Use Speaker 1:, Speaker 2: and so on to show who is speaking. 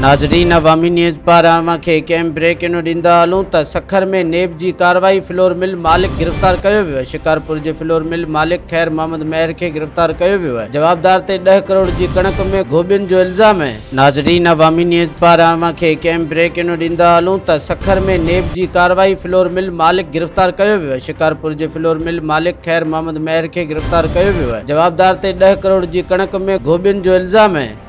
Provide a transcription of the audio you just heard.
Speaker 1: नाज़रीन, अवामी न्यूज़ पारां खे कंहिं ब्रेक न्यूज़ ॾींदा हलूं त सखर में नेब जी कार्रवाई, फ्लोर मिल मालिक गिरफ़्तार कयो वियो आहे। शिकारपुर जे फ्लोर मिल मालिक ख़ैर मोहम्मद मेहर खे गिरफ़्तार कयो वियो आहे। जवाबदार ते 10 करोड़ जी कणक में गोभियुनि जो इल्ज़ाम आहे। नाज़रीन, अवामी न्यूज़ पारां खे कंहिं ब्रेक न्यूज़ ॾींदा हलूं त सखर में नेब जी कार्रवाई, फ्लोर मिल मालिक गिरफ़्तार कयो वियो आहे। शिकारपुर जे फ्लोर मिल मालिक ख़ैर मोहम्मद मेहर खे गिरफ़्तार कयो वियो आहे। जवाबदार ते 10 करोड़ जी कणक में गोभियुनि जो इल्ज़ाम आहे।